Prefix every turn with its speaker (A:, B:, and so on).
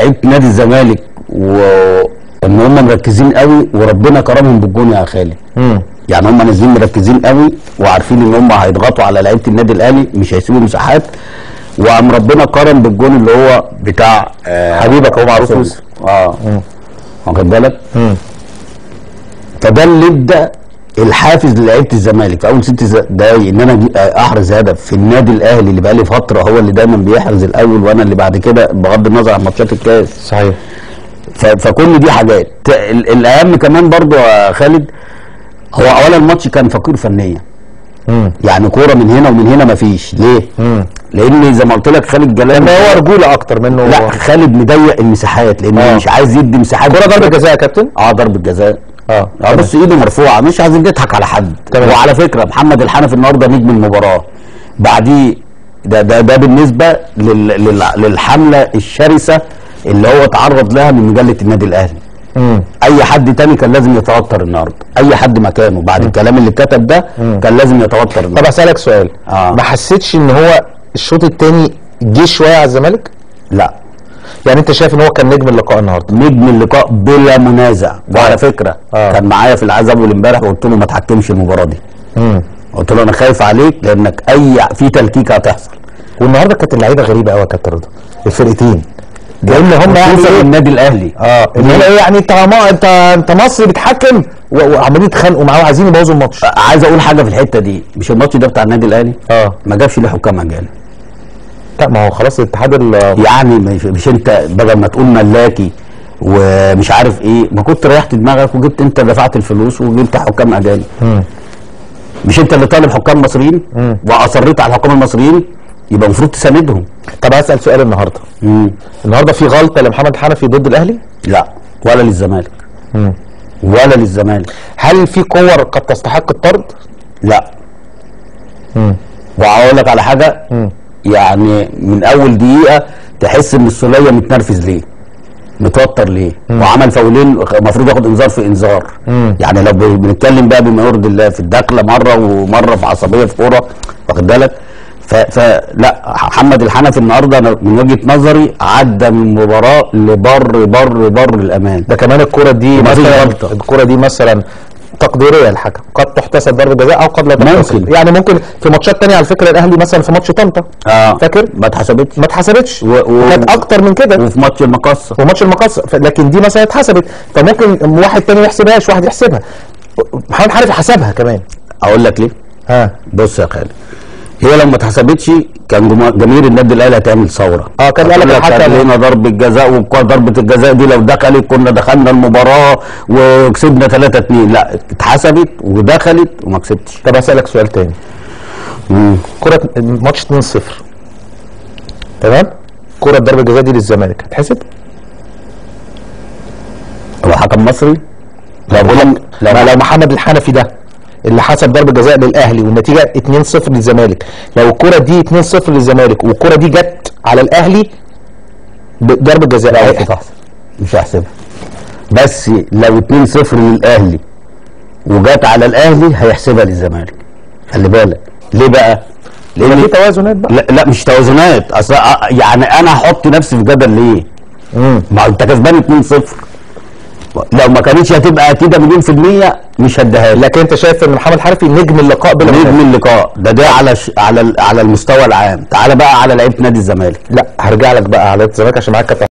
A: لعيبه نادي الزمالك وان هم مركزين قوي وربنا كرمهم بالجون يا خالد. يعني هم نازلين مركزين قوي وعارفين ان هم هيضغطوا على لعيبه النادي الاهلي، مش هيسيبوا مساحات، وقام ربنا كرم بالجون اللي هو بتاع
B: حبيبك هو معروف
A: واخد بالك. فده اللي ادى الحافز للعيبه الزمالك في اول 6 دقايق ان انا احرز هدف في النادي الاهلي اللي بقالي فتره هو اللي دايما بيحرز الاول وانا اللي بعد كده بغض النظر عن ماتشات الكاس.
B: صحيح.
A: فكل دي حاجات. الاهم كمان برضو يا خالد، هو اولا الماتش كان فقير فنيا. يعني كوره من هنا ومن هنا مفيش. ليه؟ لان زي ما قلت لك خالد جلال
B: هو رجوله اكتر منه.
A: لا خالد مضيق المساحات لانه مش عايز يدي مساحات.
B: كوره ضربه جزاء يا كابتن؟
A: ضربه جزاء. بص ايده مرفوعه، مش عايزين نضحك على حد. وعلى فكره محمد الحنفي النهارده نجم المباراه. بعديه ده بالنسبه للحمله الشرسه اللي هو تعرض لها من مجله النادي الاهلي. اي حد تاني كان لازم يتوتر النهارده، اي حد مكانه بعد الكلام اللي اتكتب ده كان لازم يتوتر النهارده.
B: طب اسالك سؤال، ما حسيتش ان هو الشوط الثاني جه شويه على الزمالك؟
A: لا.
B: يعني انت شايف ان هو كان نجم اللقاء النهارده؟
A: نجم اللقاء بلا منازع. وعلى فكره كان معايا في العزاء اول امبارح وقلت له ما تحكمش المباراه دي. قلت له انا خايف عليك لانك في تلكيكه هتحصل.
B: والنهارده كانت اللعيبه غريبه قوي يا كابتن رضا، الفرقتين لان هم
A: يعني النادي الاهلي
B: يعني انت مصري بتحكم وعمالين يتخانقوا معاه وعايزين يبوظوا الماتش.
A: عايز اقول حاجه في الحته دي، مش الماتش ده بتاع النادي الاهلي ما جابش ليه حكام اجانب.
B: لا ما هو خلاص الاتحاد
A: يعني مش انت بدل ما تقول ملاكي ومش عارف ايه، ما كنت ريحت دماغك وجبت انت دفعت الفلوس وجبت حكام اجانب. مش انت اللي طالب حكام مصريين واصريت على الحكام المصريين، يبقى المفروض تساندهم.
B: طب هسال سؤال النهارده. النهارده في غلطه لمحمد حنفي ضد الاهلي؟
A: لا ولا للزمالك. ولا للزمالك.
B: هل في كور قد تستحق الطرد؟
A: لا. وهقول لك على حاجه، يعني من اول دقيقه تحس ان السوليه متنرفز ليه؟ متوتر ليه؟ وعمل فاولين المفروض ياخد انذار في انذار. يعني لو بنتكلم بقى بما يرضي الله في الدخله مره ومره في عصبيه في كوره، واخد بالك؟ فلا محمد الحنفي النهارده من وجهه نظري عدى من المباراه لبر بر بر الامان.
B: ده كمان الكوره دي مثلا، الكوره دي مثلا تقديريه الحكم، قد تحتسب ضربه جزاء او قد لا تحتسب. يعني ممكن في ماتشات ثانيه على فكره الاهلي مثلا في ماتش طنطا فاكر؟
A: ما اتحسبتش
B: وكانت اكتر من كده،
A: وفي ماتش المقصه
B: لكن دي مثلا اتحسبت، فممكن واحد ثاني ما يحسبهاش واحد يحسبها. محمد حنفي حسبها كمان.
A: اقول لك ليه؟ بص يا خالد، هي لو ما اتحسبتش كان جماهير النادي الاهلي هتعمل ثوره.
B: كان قال لك
A: حتى لنا ضربه جزاء، وضربه الجزاء دي لو دخلت كنا دخلنا المباراه وكسبنا 3-2. لا اتحسبت ودخلت وما كسبتش.
B: طب اسالك سؤال تاني. كره ماتش 2-0 تمام؟ كره ضربه الجزاء دي للزمالك هتحسب؟
A: هو حكم مصري؟
B: لو محمد الحنفي ده اللي حسب ضربه جزاء للاهلي والنتيجه 2-0 للزمالك، لو الكره دي 2-0 للزمالك والكره دي جت على الاهلي بضربه جزاء
A: مش هحسبها. بس لو 2-0 للاهلي وجت على الاهلي هيحسبها للزمالك. خلي بالك ليه بقى؟
B: لان في توازنات بقى.
A: لا مش توازنات، اصل يعني انا هحط نفسي في جدل ليه؟ ما انت كسبان 2-0، لو ما كانتش هتبقى اكيد مليون في المية مش هديها.
B: لكن انت شايف ان محمد حنفي نجم اللقاء بلا
A: نجم اللقاء ده على المستوى العام. تعالى بقى على لعيبه نادي الزمالك.
B: لا هرجع لك بقى على الزمالك عشان معاك